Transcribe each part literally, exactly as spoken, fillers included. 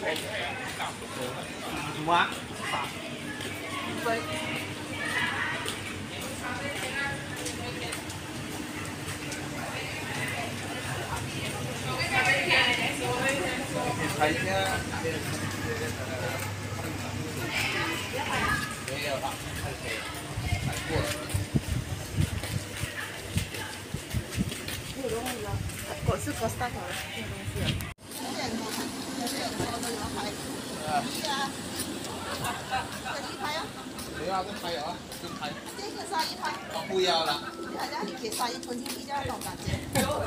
什么啊？ 对。 拍一下。没有啊，看谁？看过了。 我是 Costa 的这个东西啊。 没有啊，这拍有啊，这拍。 这个沙一拍， 哦，不要了。 好像你给沙一吞进去这样那种感觉。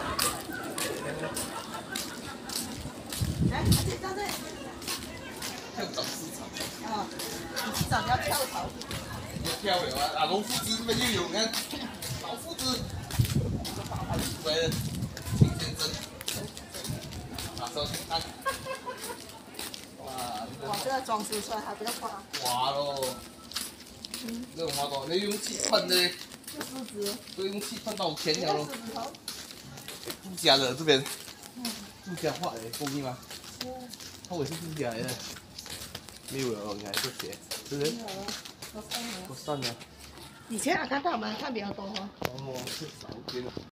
来，而且到这里。 跳蚤市场。 哦，你去找人家跳槽。 有跳有啊，啊，龙父子这边又有，你看，老夫子，这大盘出来的，秦先生，啊，收听看。哇， 哇，这个装饰出来还比较花。 花咯。嗯。这种花多，你用气喷的。 这狮子。 都用气喷到我钱了咯。 狮子头。 杜家的这边。嗯。杜家画的，够密吗？是。它也是杜家来的。没有了，应该这些，是不是？ 没有了，都散了。 都散了。 以前啊看到我们看比较多哈。 哦，是少见。